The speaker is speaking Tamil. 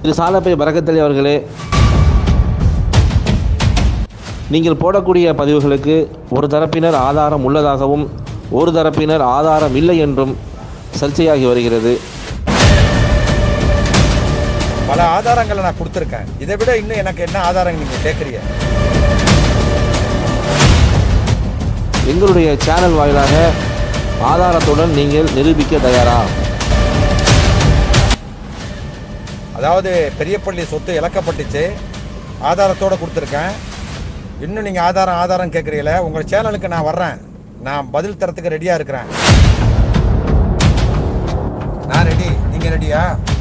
திரு சாலப்பை பரக்கத்தலி அவர்களே, நீங்கள் போடக்கூடிய பதிவுகளுக்கு ஒரு தரப்பினர் ஆதாரம் உள்ளதாகவும் ஒரு தரப்பினர் ஆதாரம் இல்லை என்றும் சர்ச்சையாகி வருகிறது. பல ஆதாரங்களை நான் கொடுத்துருக்கேன். இதை விட இன்னும் எனக்கு என்ன ஆதாரம் நீங்கள் கேட்குறீங்க? எங்களுடைய சேனல் வாயிலாக ஆதாரத்துடன் நீங்கள் நிரூபிக்க தயாரா? அதாவது பெரியப்பள்ளி சொத்து இழக்கப்பட்டுச்சு, ஆதாரத்தோடு கொடுத்துருக்கேன். இன்னும் நீங்கள் ஆதாரம் கேட்குறீங்களே. உங்கள் சேனலுக்கு நான் வர்றேன், நான் பதில் தரத்துக்கு ரெடியாக இருக்கிறேன். நான் ரெடி, நீங்கள் ரெடியா?